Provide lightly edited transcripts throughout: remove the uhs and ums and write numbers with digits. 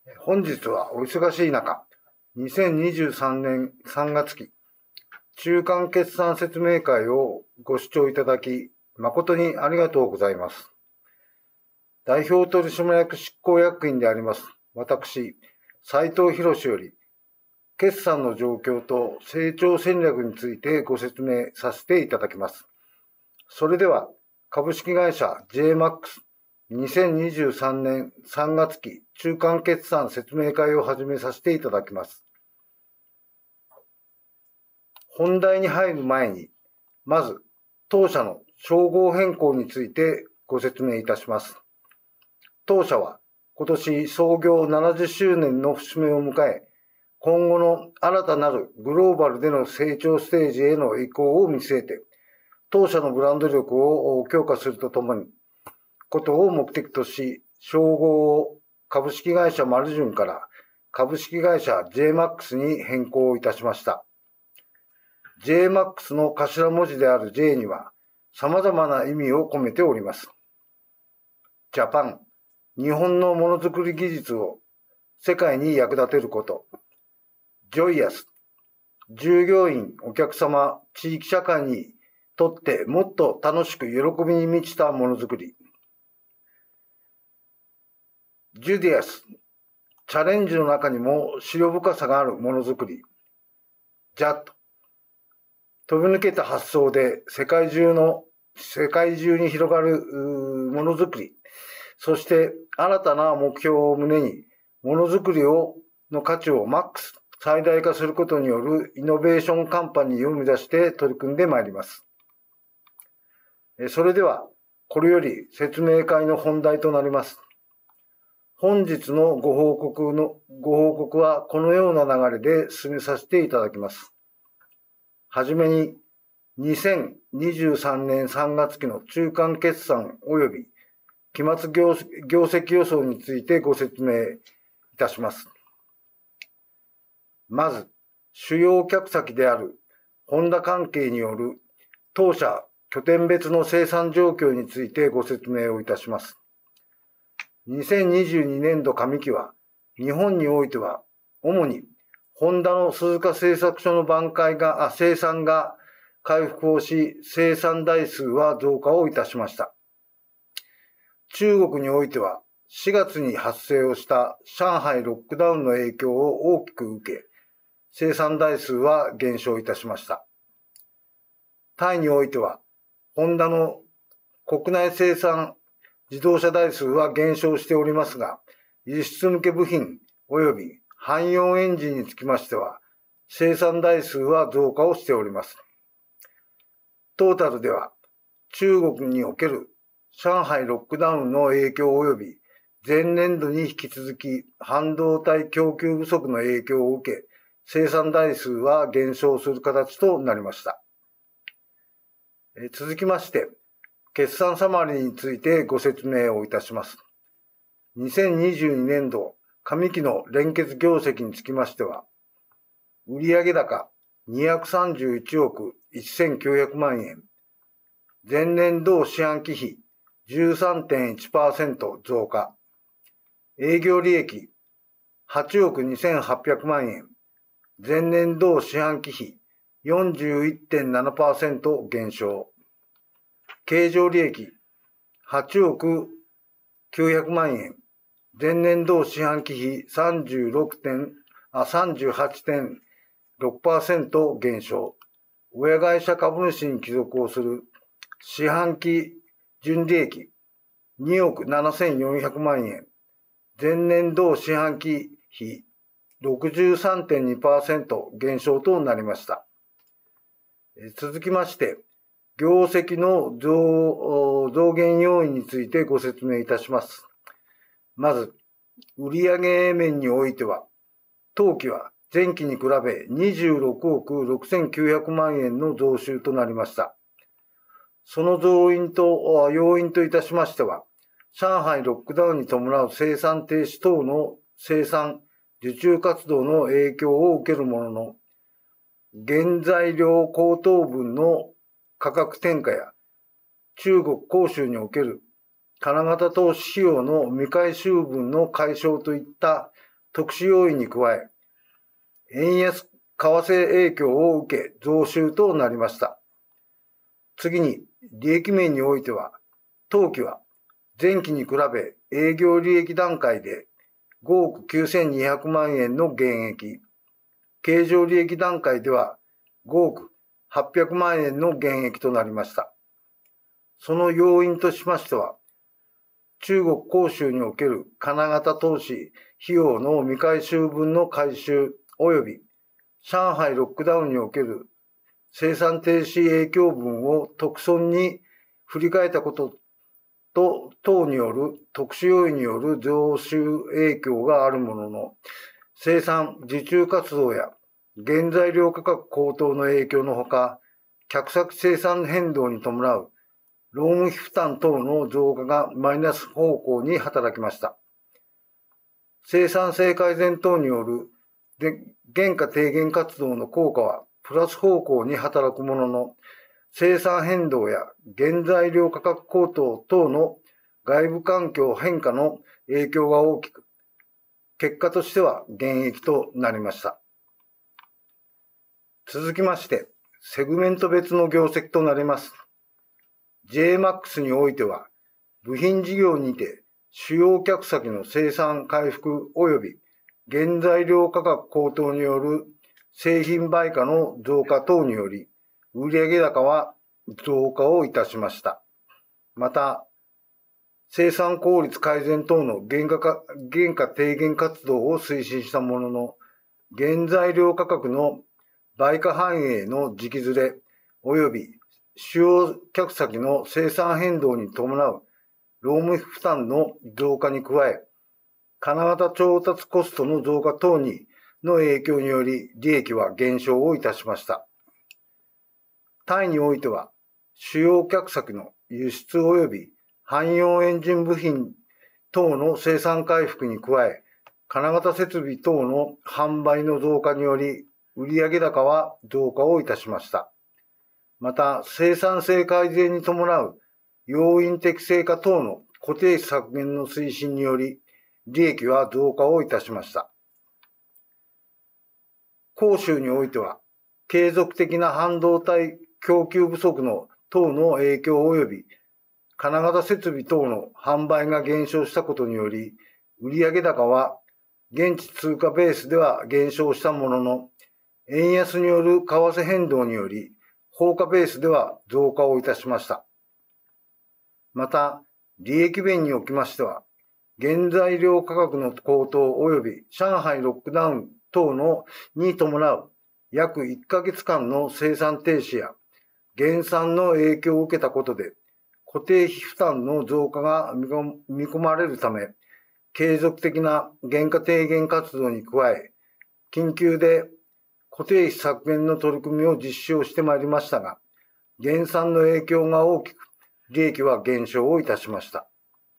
本日はお忙しい中、2023年3月期中間決算説明会をご視聴いただき、誠にありがとうございます。代表取締役執行役員であります、私、斉藤博より、決算の状況と成長戦略についてご説明させていただきます。それでは、株式会社 JMAX2023 年3月期中間決算説明会を始めさせていただきます。本題に入る前に、まず、当社の称号変更についてご説明いたします。当社は今年創業70周年の節目を迎え、今後の新たなるグローバルでの成長ステージへの移行を見据えて、当社のブランド力を強化するとともに、ことを目的とし、称号を株式会社マルジュンから株式会社 JMAX に変更いたしました。JMAX の頭文字である J には様々な意味を込めております。ジャパン、日本のものづくり技術を世界に役立てること。ジョイアス、従業員、お客様、地域社会にとってもっと楽しく喜びに満ちたものづくり。ジュディアス、チャレンジの中にも思慮深さがあるものづくり。ジャット、飛び抜けた発想で世界中に広がるものづくり。そして新たな目標を胸に、ものづくりの価値をマックス、最大化することによるイノベーションカンパニーを目指して取り組んでまいります。それでは、これより説明会の本題となります。本日のご報告はこのような流れで進めさせていただきます。はじめに、2023年3月期の中間決算及び期末業績予想についてご説明いたします。まず、主要客先であるホンダ関係による当社拠点別の生産状況についてご説明をいたします。2022年度上期は、日本においては、主にホンダの鈴鹿製作所の生産が回復をし、生産台数は増加をいたしました。中国においては、4月に発生をした上海ロックダウンの影響を大きく受け、生産台数は減少いたしました。タイにおいては、ホンダの国内生産自動車台数は減少しておりますが、輸出向け部品及び汎用エンジンにつきましては、生産台数は増加をしております。トータルでは、中国における上海ロックダウンの影響及び、前年度に引き続き半導体供給不足の影響を受け、生産台数は減少する形となりました。続きまして、決算サマリーについてご説明をいたします。2022年度上期の連結業績につきましては、売上高231億1900万円、前年同四半期比 13.1% 増加、営業利益8億2800万円、前年同四半期比 41.7% 減少、経常利益8億900万円、前年同四半期比 38.6% 減少、親会社株主に帰属をする四半期純利益2億7400万円、前年同四半期比 63.2% 減少となりました。続きまして、業績の増減要因についてご説明いたします。まず、売上面においては、当期は前期に比べ26億6900万円の増収となりました。その要因といたしましては、上海ロックダウンに伴う生産停止等の生産、受注活動の影響を受けるものの、原材料高騰分の価格転嫁や中国広州における金型投資費用の未回収分の解消といった特殊要因に加え、円安為替影響を受け増収となりました。次に、利益面においては、当期は前期に比べ営業利益段階で5億9200万円の減益、経常利益段階では5億800万円の減益となりました。その要因としましては、中国広州における金型投資費用の未回収分の回収及び上海ロックダウンにおける生産停止影響分を特損に振り替えたことと等による特殊要因による増収影響があるものの、生産受注活動や原材料価格高騰の影響のほか、客先生産変動に伴う労務費負担等の増加がマイナス方向に働きました。生産性改善等による原価低減活動の効果はプラス方向に働くものの、生産変動や原材料価格高騰等の外部環境変化の影響が大きく、結果としては減益となりました。続きまして、セグメント別の業績となります。JMAX においては、部品事業にて主要客先の生産回復及び原材料価格高騰による製品売価の増加等により、売上高は増加をいたしました。また、生産効率改善等の原価低減活動を推進したものの、原材料価格の売価反映の時期ずれ及び主要客先の生産変動に伴う労務費負担の増加に加え、金型調達コストの増加等の影響により利益は減少をいたしました。タイにおいては、主要客先の輸出及び汎用エンジン部品等の生産回復に加え、金型設備等の販売の増加により、売上高は増加をいたしました。また、生産性改善に伴う要因適正化等の固定費削減の推進により、利益は増加をいたしました。広州においては、継続的な半導体供給不足の等の影響及び、金型設備等の販売が減少したことにより、売上高は現地通貨ベースでは減少したものの、円安による為替変動により、放価ベースでは増加をいたしました。また、利益面におきましては、原材料価格の高騰及び上海ロックダウン等に伴う約1ヶ月間の生産停止や減産の影響を受けたことで、固定費負担の増加が見込まれるため、継続的な原価低減活動に加え、緊急で固定費削減の取り組みを実施をしてまいりましたが、減産の影響が大きく、利益は減少をいたしました。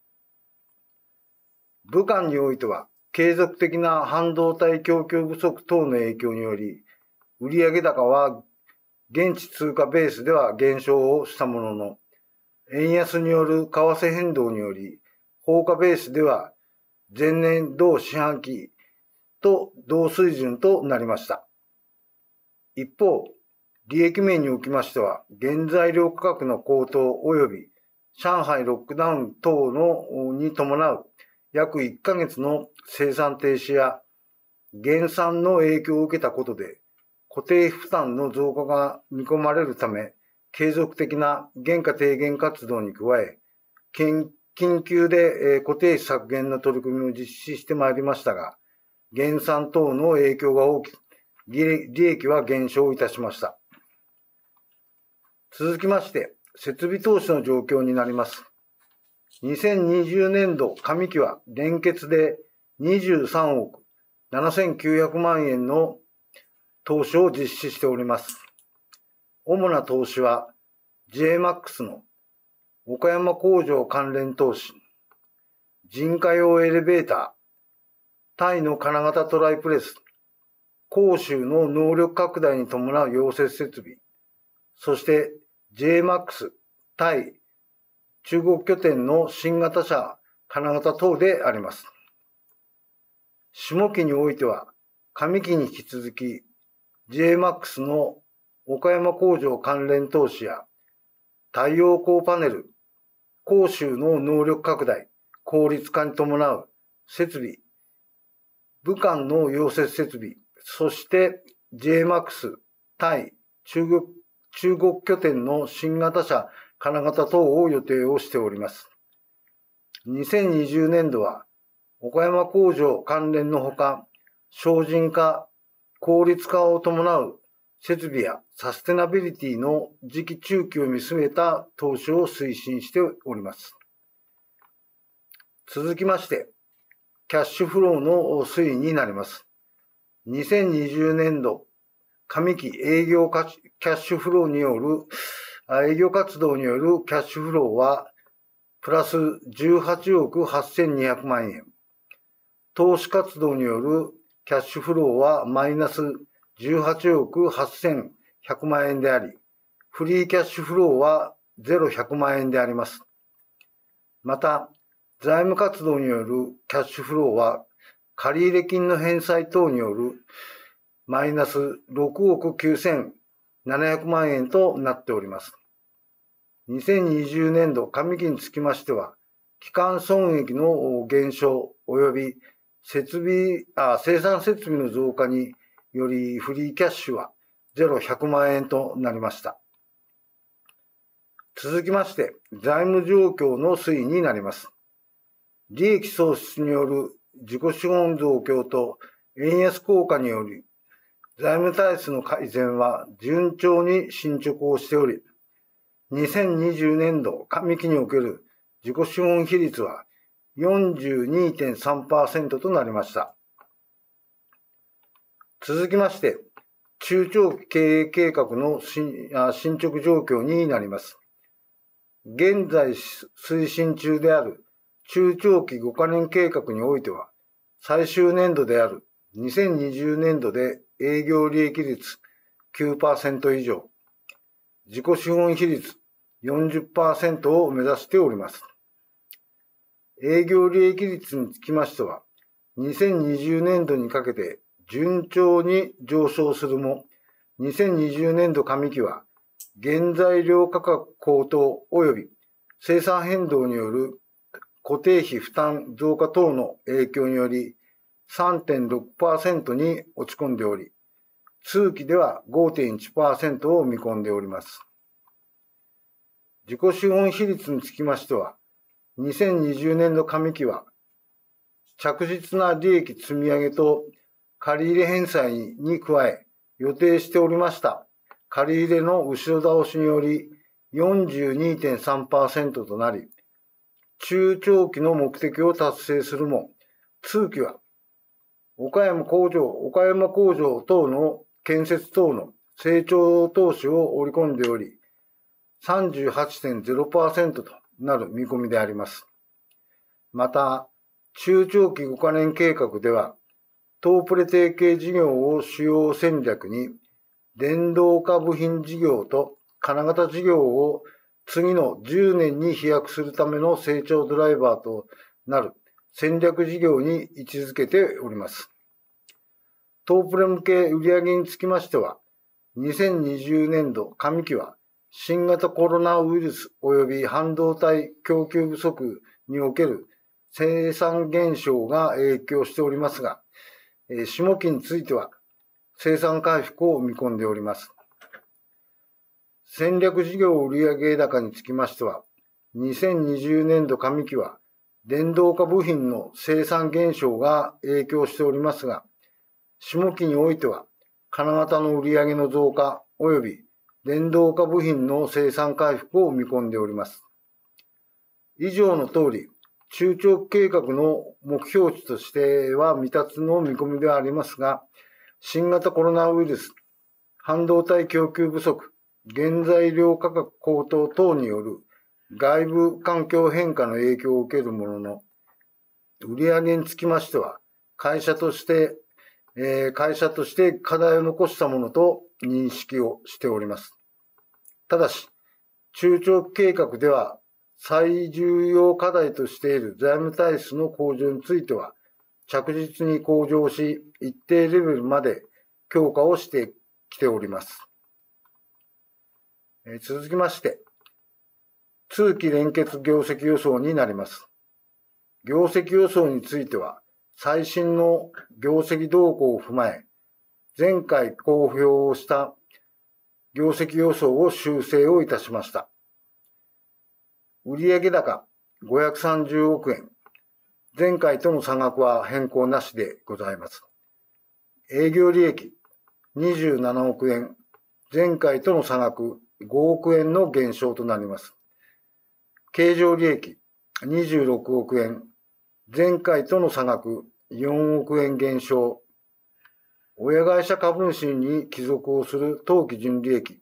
武漢においては、継続的な半導体供給不足等の影響により、売上高は現地通貨ベースでは減少をしたものの、円安による為替変動により、放価ベースでは前年同四半期と同水準となりました。一方、利益面におきましては、原材料価格の高騰及び上海ロックダウン等に伴う約1ヶ月の生産停止や減産の影響を受けたことで、固定負担の増加が見込まれるため、継続的な原価低減活動に加え、緊急で固定費削減の取り組みを実施してまいりましたが、減産等の影響が大きく、利益は減少いたしました。続きまして、設備投資の状況になります。2020年度上期は連結で23億7900万円の投資を実施しております。主な投資は JMAX の岡山工場関連投資、人家用エレベーター、タイの金型トライプレス、広州の能力拡大に伴う溶接設備、そして JMAX タイ中国拠点の新型車、金型等であります。 下期においては、上期に引き続き、JMAX の岡山工場関連投資や、太陽光パネル、広州の能力拡大、効率化に伴う設備、武漢の溶接設備、そして JMAX、タイ、中国拠点の新型車、金型等を予定をしております。2020年度は、岡山工場関連のほか、省人化、効率化を伴う設備やサステナビリティの次期中期を見据えた投資を推進しております。続きまして、キャッシュフローの推移になります。2020年度上期営業キャッシュフローによる、営業活動によるキャッシュフローは、プラス18億8200万円。投資活動によるキャッシュフローはマイナス18億8100万円であり、フリーキャッシュフローは100万円であります。また、財務活動によるキャッシュフローは、借入金の返済等によるマイナス6億9700万円となっております。2020年度上期につきましては、基幹損益の減少及び生産設備の増加によりフリーキャッシュは100万円となりました。続きまして、財務状況の推移になります。利益創出による自己資本増強と円安効果により、財務体質の改善は順調に進捗をしており、2020年度上期における自己資本比率は 42.3% となりました。続きまして、中長期経営計画の進捗状況になります。現在推進中である中長期5カ年計画においては、最終年度である2020年度で営業利益率 9% 以上、自己資本比率 40% を目指しております。営業利益率につきましては、2020年度にかけて順調に上昇するも、2020年度上期は、原材料価格高騰及び生産変動による固定費負担増加等の影響により 3.6% に落ち込んでおり、通期では 5.1% を見込んでおります。自己資本比率につきましては、2020年度上期は、着実な利益積み上げと借入返済に加え、予定しておりました借入の後ろ倒しにより 42.3% となり、中長期の目的を達成するも、通期は岡山工場等の建設等の成長投資を織り込んでおり、38.0% となる見込みであります。また、中長期5カ年計画では、当プレ提携事業を主要戦略に、電動化部品事業と金型事業を次の10年に飛躍するための成長ドライバーとなる戦略事業に位置づけております。当プレ向け売上につきましては、2020年度上期は新型コロナウイルス及び半導体供給不足における生産減少が影響しておりますが、下期については生産回復を見込んでおります。戦略事業売上高につきましては、2020年度上期は電動化部品の生産減少が影響しておりますが、下期においては金型の売上の増加及び電動化部品の生産回復を見込んでおります。以上の通り、中長期計画の目標値としては未達の見込みではありますが、新型コロナウイルス、半導体供給不足、原材料価格高騰等による外部環境変化の影響を受けるものの、売上につきましては、会社として課題を残したものと認識をしております。ただし、中長期計画では最重要課題としている財務体質の向上については、 着実に向上し、一定レベルまで強化をしてきております。続きまして、通期連結業績予想になります。業績予想については、最新の業績動向を踏まえ、前回公表した業績予想を修正をいたしました。売上高530億円。前回との差額は変更なしでございます。営業利益27億円。前回との差額5億円の減少となります。経常利益26億円。前回との差額4億円減少。親会社株主に帰属をする当期純利益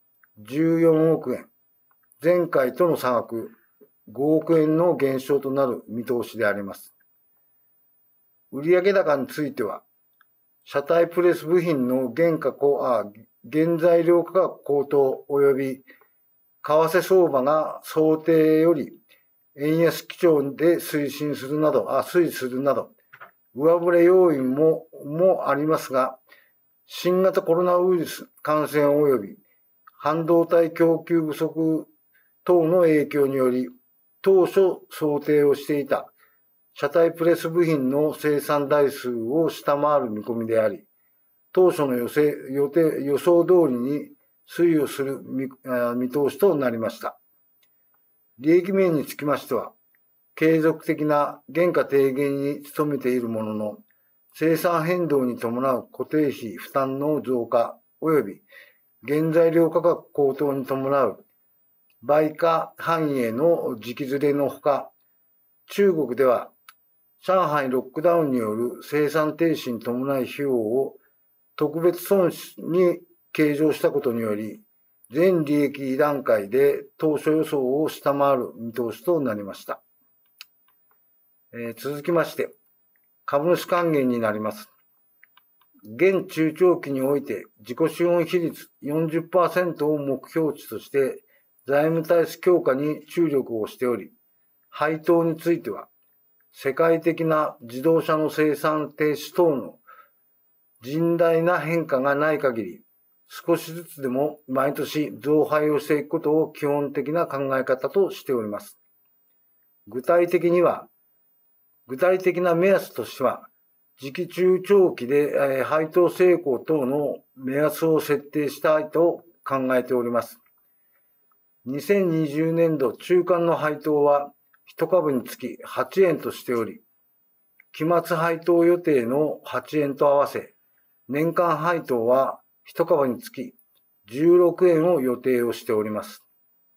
14億円。前回との差額5億円の減少となる見通しであります。売上高については、車体プレス部品の原材料価格高騰及び為替相場が想定より円安基調で推移するなど、上振れ要因もありますが、新型コロナウイルス感染及び半導体供給不足等の影響により、当初想定をしていた車体プレス部品の生産台数を下回る見込みであり、当初の予想通りに推移をする見通しとなりました。利益面につきましては、継続的な原価低減に努めているものの、生産変動に伴う固定費負担の増加及び原材料価格高騰に伴う売価反映の時期ずれのほか、中国では上海ロックダウンによる生産停止に伴い費用を特別損失に計上したことにより、全利益段階で当初予想を下回る見通しとなりました。続きまして、株主還元になります。現中長期において自己資本比率 40% を目標値として財務体質強化に注力をしており、配当については世界的な自動車の生産停止等の甚大な変化がない限り、少しずつでも毎年増配をしていくことを基本的な考え方としております。具体的な目安としては、次期中長期で配当成功等の目安を設定したいと考えております。2020年度中間の配当は1株につき8円としており、期末配当予定の8円と合わせ、年間配当は1株につき16円を予定をしております。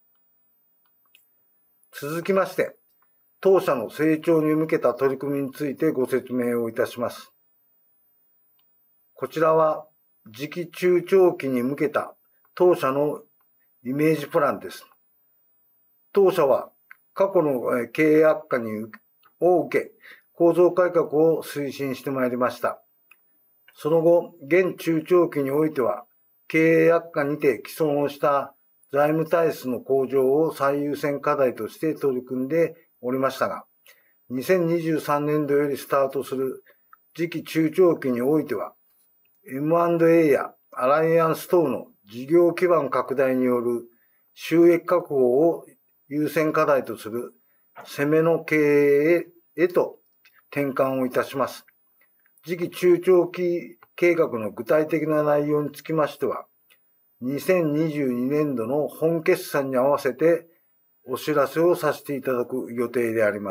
続きまして、当社の成長に向けた取り組みについてご説明をいたします。こちらは次期中長期に向けた当社のイメージプランです。当社は過去の経営悪化を受け、構造改革を推進してまいりました。その後、現中長期においては、経営悪化にて既存をした財務体質の向上を最優先課題として取り組んでおりましたが、2023年度よりスタートする次期中長期においては、M&A やアライアンス等の事業基盤拡大による収益確保を優先課題とする攻めの経営へと転換をいたします。次期中長期計画の具体的な内容につきましては、2022年度の本決算に合わせてお知らせをさせていただく予定であります。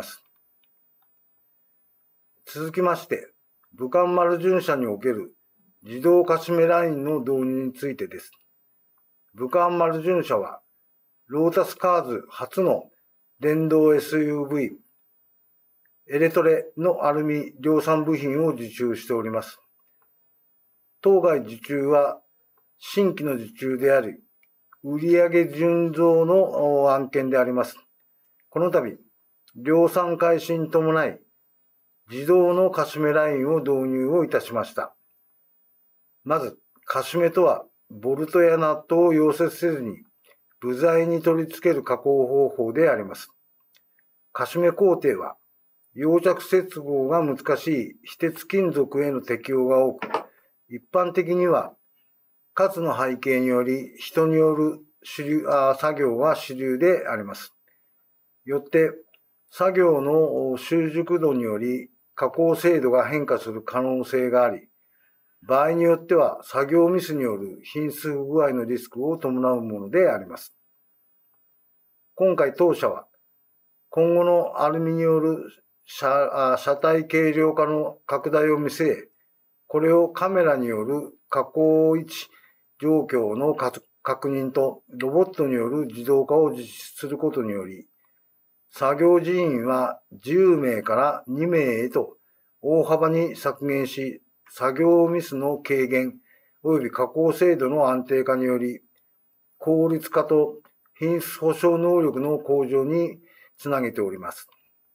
続きまして、武漢丸順社における自動貸し目ラインの導入についてです。武漢丸順社は、ロータスカーズ初の電動 SUV、エレトレのアルミ量産部品を受注しております。当該受注は新規の受注であり、売上純増の案件であります。この度、量産開始に伴い、自動の貸し目ラインを導入をいたしました。まず、貸し目とは、ボルトやナットを溶接せずに、部材に取り付ける加工方法であります。貸し目工程は、 溶着接合が難しい非鉄金属への適用が多く、一般的には、かつの背景により人による作業が主流であります。よって、作業の習熟度により加工精度が変化する可能性があり、場合によっては作業ミスによる品質不具合のリスクを伴うものであります。今回当社は、今後のアルミによる車体軽量化の拡大を見据え、これをカメラによる加工位置状況の確認とロボットによる自動化を実施することにより、作業人員は10名から2名へと大幅に削減し、作業ミスの軽減及び加工精度の安定化により、効率化と品質保証能力の向上につなげております。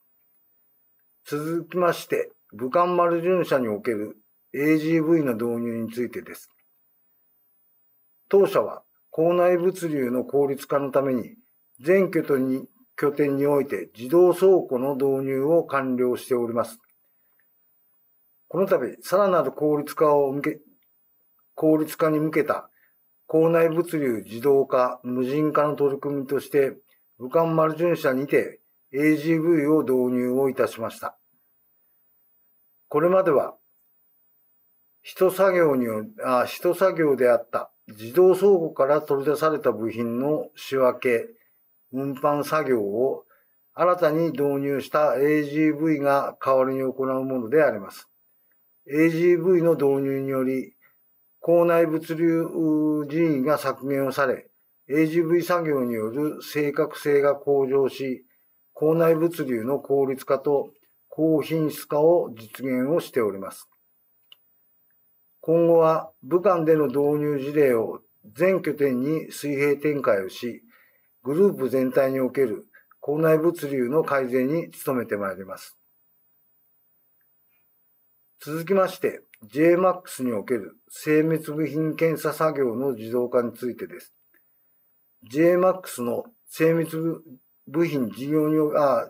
続きまして、武漢丸順社における AGV の導入についてです。当社は構内物流の効率化のために全拠点において自動倉庫の導入を完了しております。この度、さらなる効率化に向けた構内物流自動化、無人化の取り組みとして、武漢丸順社にて AGV を導入をいたしました。これまでは、一作業であった自動倉庫から取り出された部品の仕分け、運搬作業を新たに導入した AGV が代わりに行うものであります。AGV の導入により、構内物流人員が削減をされ、AGV 作業による正確性が向上し、構内物流の効率化と高品質化を実現をしております。今後は武漢での導入事例を全拠点に水平展開をし、グループ全体における構内物流の改善に努めてまいります。続きまして、JMAX における精密部品検査作業の自動化についてです。JMAX の精密部品事業に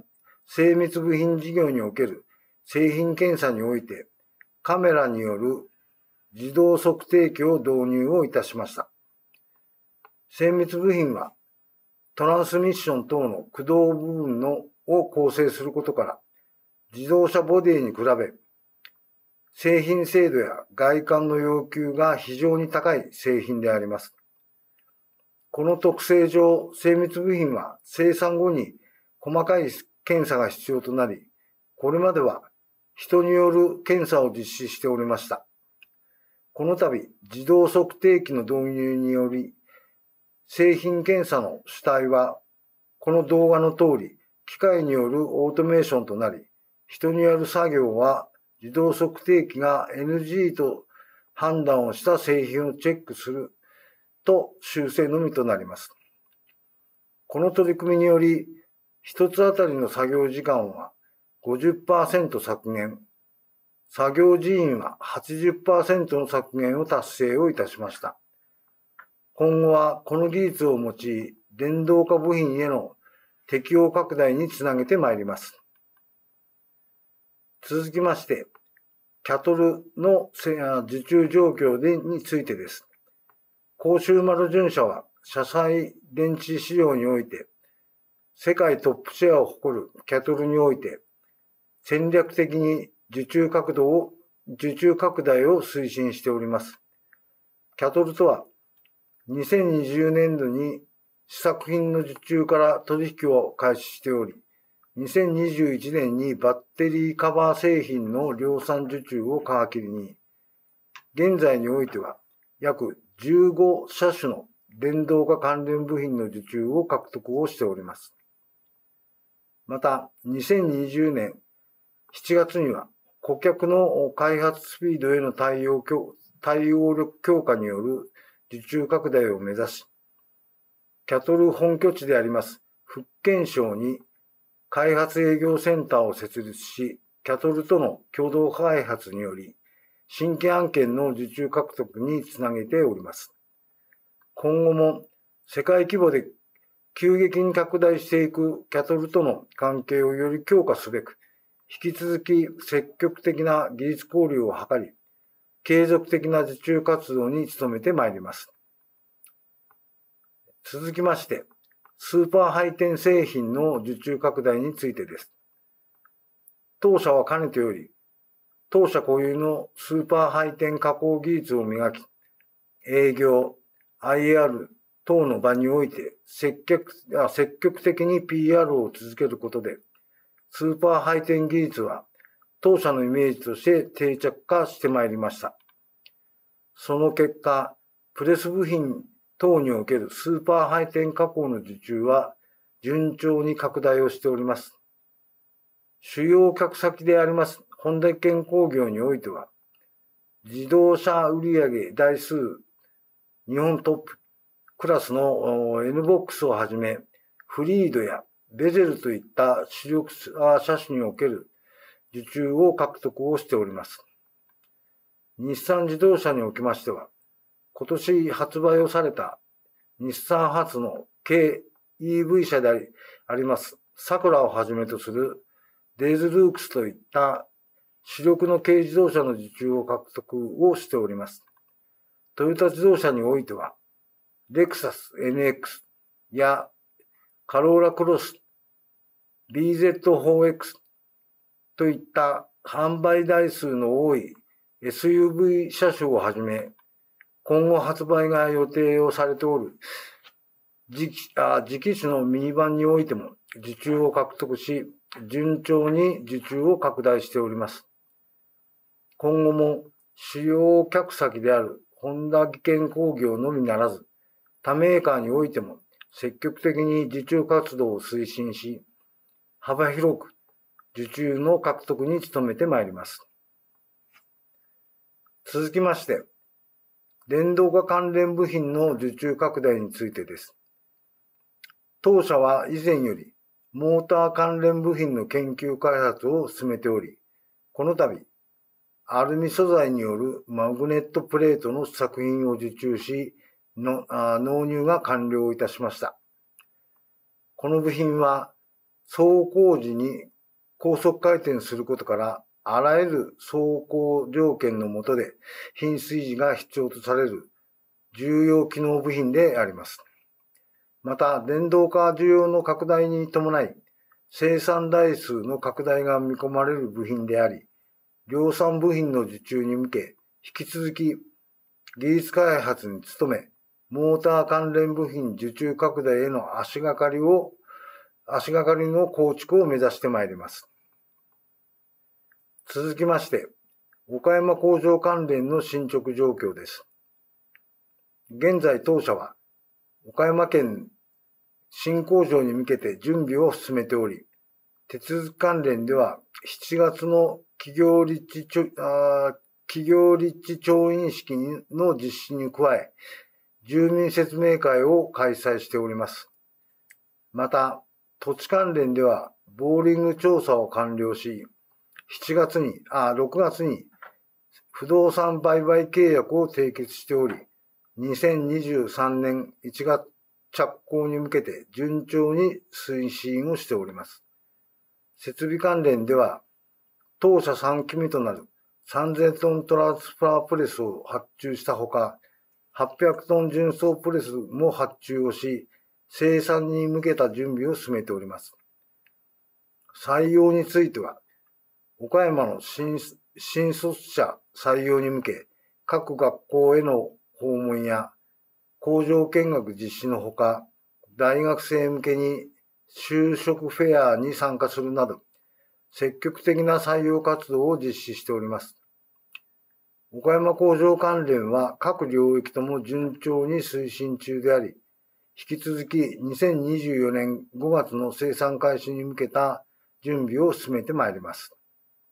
おける製品検査において、カメラによる自動測定器を導入をいたしました。精密部品は、トランスミッション等の駆動部分を構成することから、自動車ボディに比べ、製品精度や外観の要求が非常に高い製品であります。この特性上、精密部品は生産後に細かい検査が必要となり、これまでは人による検査を実施しておりました。この度、自動測定器の導入により、製品検査の主体は、この動画の通り、機械によるオートメーションとなり、人による作業は自動測定器が NG と判断をした製品をチェックすると修正のみとなります。この取り組みにより、一つあたりの作業時間は 50% 削減、作業人員は 80% の削減を達成をいたしました。今後はこの技術を用い、電動化部品への適用拡大につなげてまいります。続きまして、キャトルの受注状況についてです。甲州丸順社は車載電池市場において、世界トップシェアを誇るキャトルにおいて、戦略的に受注拡大を推進しております。キャトルとは、2020年度に試作品の受注から取引を開始しており、2021年にバッテリーカバー製品の量産受注を皮切りに、現在においては約15車種の電動化関連部品の受注を獲得をしております。また、2020年7月には顧客の開発スピードへの対応力強化による受注拡大を目指し、キャトル本拠地であります福建省に開発営業センターを設立し、キャトルとの共同開発により、新規案件の受注獲得につなげております。今後も世界規模で急激に拡大していくキャトルとの関係をより強化すべく、 引き続き積極的な技術交流を図り、継続的な受注活動に努めてまいります。続きまして、スーパー配電製品の受注拡大についてです。当社はかねてより、当社固有のスーパー配電加工技術を磨き、営業、IR 等の場において積極的に PR を続けることで、スーパー配電技術は当社のイメージとして定着化してまいりました。その結果、プレス部品等におけるスーパー配電加工の受注は順調に拡大をしております。主要客先であります本田健工業においては、自動車売上台数日本トップクラスの N-BOX をはじめ、フリードやベゼルといった主力車種における受注を獲得をしております。日産自動車におきましては、今年発売をされた日産初の軽 EV 車でありますサクラをはじめとするデイズルークスといった主力の軽自動車の受注を獲得をしております。トヨタ自動車においては、レクサス NX やカローラクロス、BZ4X といった販売台数の多い SUV 車種をはじめ、今後発売が予定をされておる次期種のミニバンにおいても受注を獲得し、順調に受注を拡大しております。今後も主要客先である本田技研工業のみならず、他メーカーにおいても積極的に受注活動を推進し、幅広く受注の獲得に努めてまいります。続きまして、電動化関連部品の受注拡大についてです。当社は以前よりモーター関連部品の研究開発を進めており、この度、アルミ素材によるマグネットプレートの試作品を受注し、納入が完了いたしました。この部品は走行時に高速回転することから、あらゆる走行条件の下で品質維持が必要とされる重要機能部品であります。また、電動化需要の拡大に伴い、生産台数の拡大が見込まれる部品であり、量産部品の受注に向け、引き続き技術開発に努め、モーター関連部品受注拡大への足がかりの構築を目指してまいります。続きまして、岡山工場関連の進捗状況です。現在当社は、岡山県新工場に向けて準備を進めており、手続き関連では7月の企業立地調印式の実施に加え、住民説明会を開催しております。また、土地関連ではボーリング調査を完了し、6月に不動産売買契約を締結しており、2023年1月着工に向けて順調に推進をしております。設備関連では、当社3期目となる3000トントランスファープレスを発注したほか、800トン純層プレスも発注をし、生産に向けた準備を進めております。採用については、岡山の新卒者採用に向け、各学校への訪問や工場見学実施のほか、大学生向けに就職フェアに参加するなど、積極的な採用活動を実施しております。岡山工場関連は各領域とも順調に推進中であり、引き続き2024年5月の生産開始に向けた準備を進めてまいります。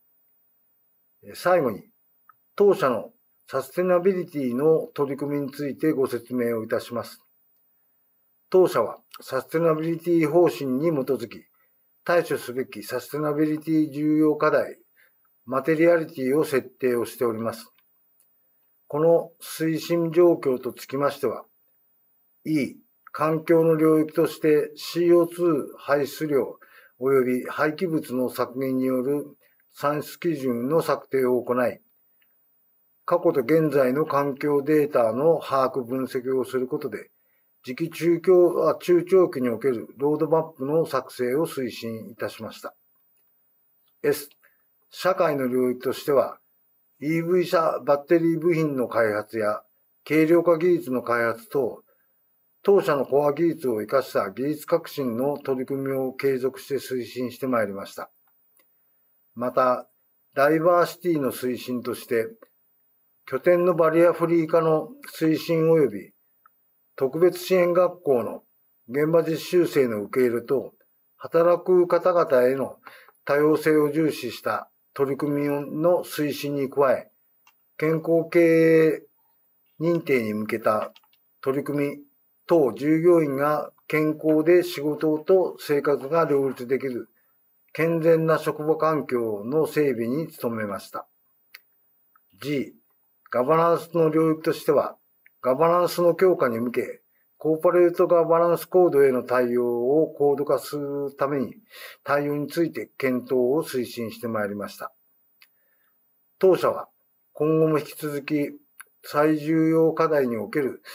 最後に、当社のサステナビリティの取り組みについてご説明をいたします。当社はサステナビリティ方針に基づき、対処すべきサステナビリティ重要課題、マテリアリティを設定をしております。この推進状況とつきましては、環境の領域として CO2 排出量及び廃棄物の削減による算出基準の策定を行い、過去と現在の環境データの把握分析をすることで、次期中長期におけるロードマップの作成を推進いたしました。S、社会の領域としては、EV 車バッテリー部品の開発や軽量化技術の開発等、当社のコア技術を生かした技術革新の取り組みを継続して推進してまいりました。また、ダイバーシティの推進として、拠点のバリアフリー化の推進及び、特別支援学校の現場実習生の受け入れと、働く方々への多様性を重視した取り組みの推進に加え、健康経営認定に向けた取り組み等従業員が健康で仕事と生活が両立できる健全な職場環境の整備に努めました。G、ガバナンスの領域としては、ガバナンスの強化に向け、コーポレートガバナンスコードへの対応を高度化するために、対応について検討を推進してまいりました。当社は今後も引き続き最重要課題における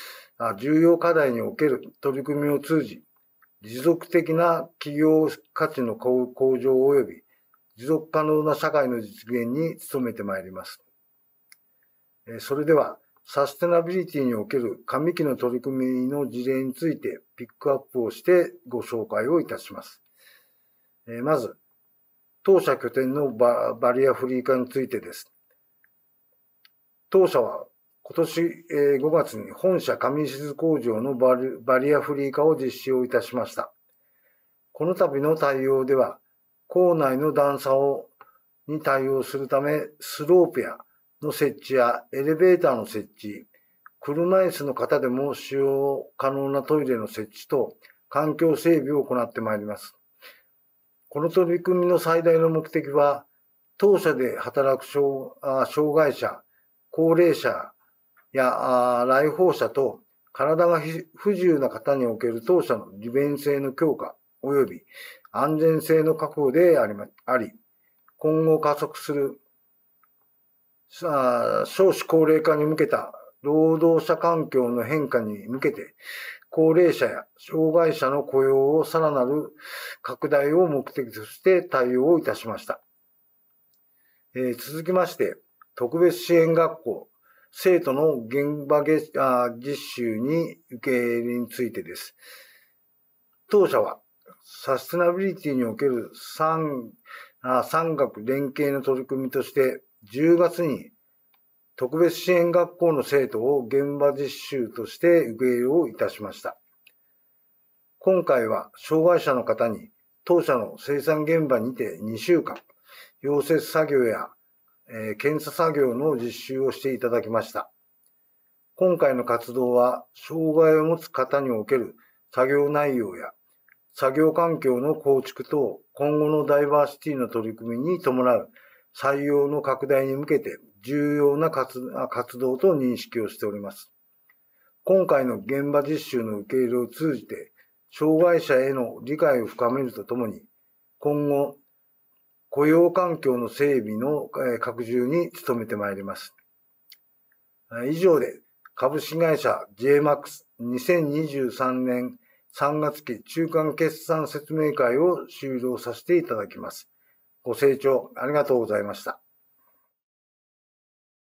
取り組みを通じ、持続的な企業価値の向上及び持続可能な社会の実現に努めてまいります。それでは、サステナビリティにおける上期の取り組みの事例についてピックアップをしてご紹介をいたします。まず、当社拠点のバリアフリー化についてです。当社は今年5月に本社上石津工場のバリアフリー化を実施をいたしました。この度の対応では、構内の段差に対応するため、スロープの設置やエレベーターの設置、車椅子の方でも使用可能なトイレの設置と環境整備を行ってまいります。この取り組みの最大の目的は、当社で働く障害者、高齢者や来訪者と体が不自由な方における当社の利便性の強化及び安全性の確保であり、今後加速する少子高齢化に向けた労働者環境の変化に向けて、高齢者や障害者の雇用をさらなる拡大を目的として対応いたしました。続きまして、特別支援学校、生徒の現場実習に受け入れについてです。当社は、サステナビリティにおける産学連携の取り組みとして、10月に特別支援学校の生徒を現場実習として受け入れをいたしました。今回は障害者の方に当社の生産現場にて2週間、溶接作業や検査作業の実習をしていただきました。今回の活動は、障害を持つ方における作業内容や作業環境の構築と今後のダイバーシティの取り組みに伴う採用の拡大に向けて重要な活動と認識をしております。今回の現場実習の受け入れを通じて、障害者への理解を深めるとともに、今後、雇用環境の整備の拡充に努めてまいります。以上で、株式会社 JMAX2023 年3月期中間決算説明会を終了させていただきます。ご清聴ありがとうございました。